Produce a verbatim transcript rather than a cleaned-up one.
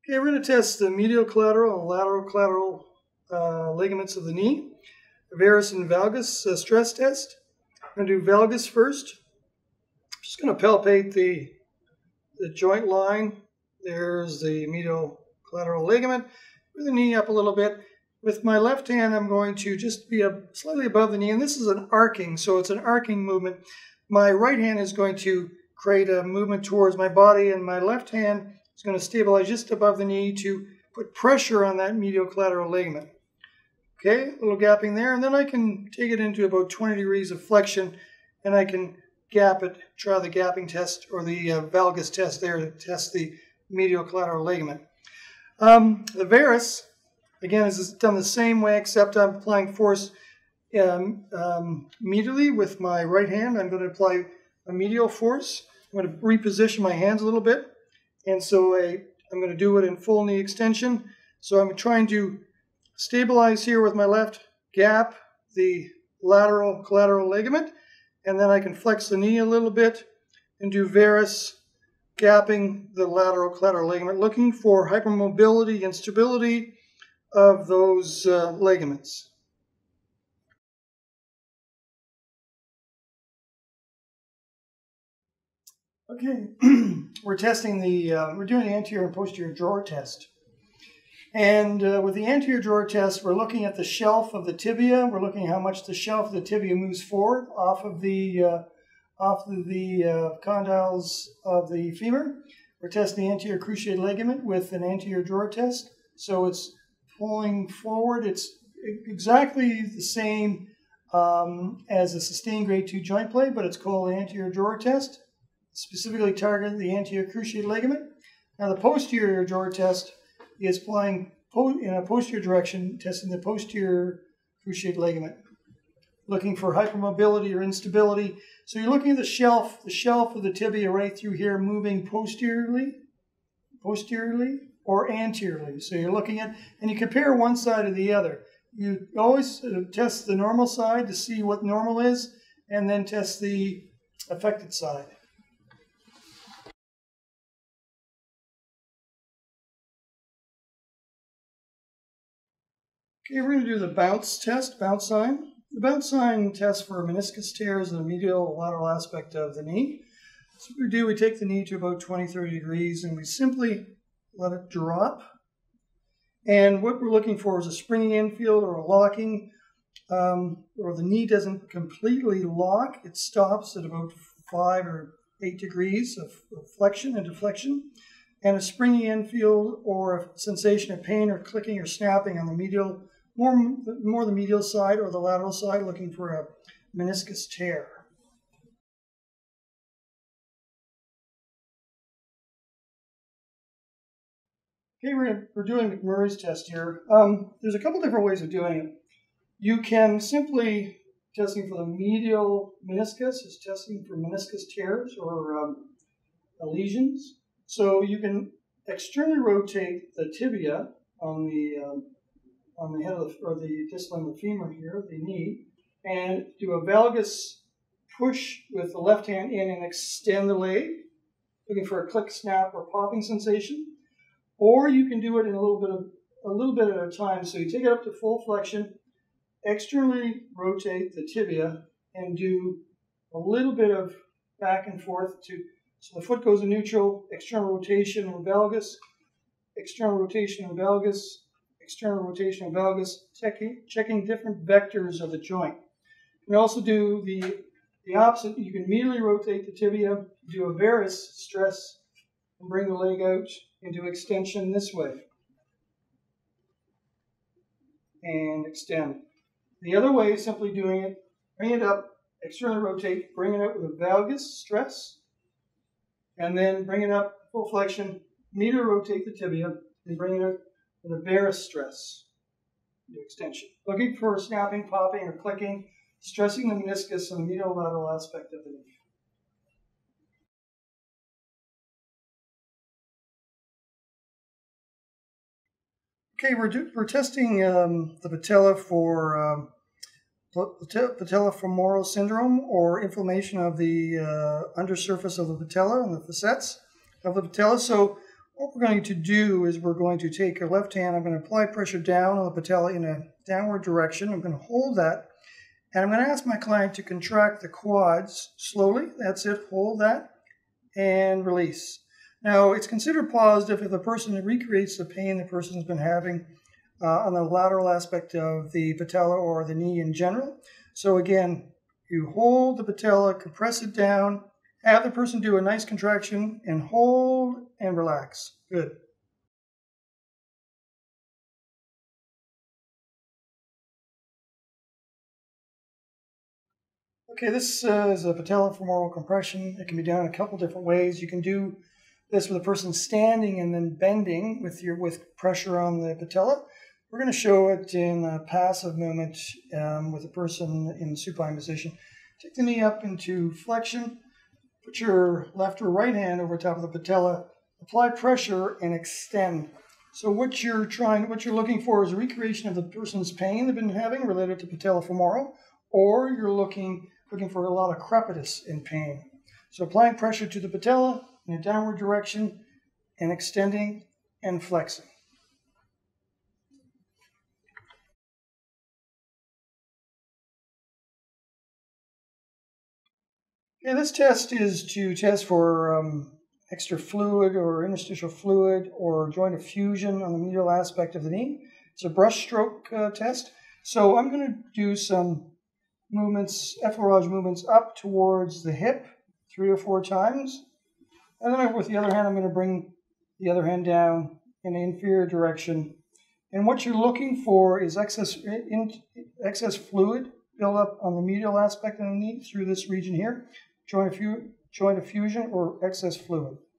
Okay, we're going to test the medial collateral and lateral collateral uh, ligaments of the knee. Varus and Valgus uh, stress test. I'm going to do Valgus first. I'm just going to palpate the, the joint line. There's the medial collateral ligament. Bring the knee up a little bit. With my left hand, I'm going to just be up slightly above the knee, and this is an arcing, so it's an arcing movement. My right hand is going to create a movement towards my body, and my left hand is going to stabilize just above the knee to put pressure on that medial collateral ligament. Okay, a little gapping there, and then I can take it into about twenty degrees of flexion, and I can gap it, try the gapping test or the uh, Valgus test there to test the medial collateral ligament. Um, the Varus, again, is done the same way, except I'm applying force um, um, medially with my right hand. I'm going to apply a medial force. I'm going to reposition my hands a little bit, and so I, I'm going to do it in full knee extension. So I'm trying to stabilize here with my left, gap the lateral collateral ligament, and then I can flex the knee a little bit and do Varus, gapping the lateral collateral ligament, looking for hypermobility and stability of those uh, ligaments. Okay, we're testing the, uh, we're doing the anterior and posterior drawer test. And uh, with the anterior drawer test, we're looking at the shelf of the tibia. We're looking at how much the shelf of the tibia moves forward off of the, uh, off of the uh, condyles of the femur. We're testing the anterior cruciate ligament with an anterior drawer test. So it's pulling forward. It's exactly the same um, as a sustained grade two joint play, but it's called the anterior drawer test, specifically targeting the anterior cruciate ligament. Now the posterior drawer test is applying po in a posterior direction, testing the posterior cruciate ligament, looking for hypermobility or instability. So you're looking at the shelf, the shelf of the tibia right through here, moving posteriorly, posteriorly, or anteriorly. So you're looking at, and you compare one side to the other. You always uh, test the normal side to see what normal is, and then test the affected side. Okay, we're going to do the bounce test, bounce sign. The bounce sign tests for meniscus tears in the medial lateral aspect of the knee. So what we do, we take the knee to about twenty, thirty degrees, and we simply let it drop. And what we're looking for is a springing infield or a locking, um, or the knee doesn't completely lock. It stops at about five or eight degrees of, of flexion and deflection. And a springy infield or a sensation of pain or clicking or snapping on the medial, more, more the medial side or the lateral side, looking for a meniscus tear. Okay, we're, we're doing McMurray's test here. Um, there's a couple different ways of doing it. You can simply, testing for the medial meniscus is testing for meniscus tears or um, lesions. So you can externally rotate the tibia on the um, on the head of the, or the distal end of the femur here, the knee, and do a valgus push with the left hand in and extend the leg, looking for a click, snap, or popping sensation. Or you can do it in a little bit of a little bit at a time. So you take it up to full flexion, externally rotate the tibia, and do a little bit of back and forth to. So the foot goes in neutral, external rotation and valgus, external rotation and valgus, external rotation and valgus, checking, checking different vectors of the joint. You can also do the, the opposite. You can immediately rotate the tibia, do a Varus stress, and bring the leg out into extension this way. And extend. The other way is simply doing it, bring it up, externally rotate, bring it out with a valgus stress, and then bring it up, full flexion, immediately rotate the tibia, and bring it up with a Varus stress, the extension. Looking for snapping, popping, or clicking, stressing the meniscus and the medial lateral aspect of the knee. Okay, we're, do, we're testing um, the patella for um, Petellofemoral syndrome, or inflammation of the uh, undersurface of the patella and the facets of the patella. So what we're going to do is we're going to take our left hand, I'm going to apply pressure down on the patella in a downward direction. I'm going to hold that, and I'm going to ask my client to contract the quads slowly. That's it, hold that, and release. Now, it's considered positive if the person recreates the pain the person's been having uh, on the lateral aspect of the patella or the knee in general. So again, you hold the patella, compress it down, have the person do a nice contraction, and hold and relax. Good. Okay, this uh, is a Petellofemoral compression. It can be done a couple different ways. You can do this with a person standing and then bending with your with pressure on the patella. We're going to show it in a passive movement um, with a person in supine position. Take the knee up into flexion. Put your left or right hand over top of the patella. Apply pressure and extend. So what you're trying, what you're looking for is a recreation of the person's pain they've been having related to patellofemoral, or you're looking looking for a lot of crepitus in pain. So applying pressure to the patella in a downward direction and extending and flexing. Okay, this test is to test for um, extra fluid or interstitial fluid or joint effusion on the medial aspect of the knee. It's a brush stroke uh, test. So I'm going to do some movements, effleurage movements up towards the hip three or four times. And then with the other hand, I'm going to bring the other hand down in the inferior direction. And what you're looking for is excess, in, excess fluid build up on the medial aspect of the knee through this region here, joint, effu joint effusion or excess fluid.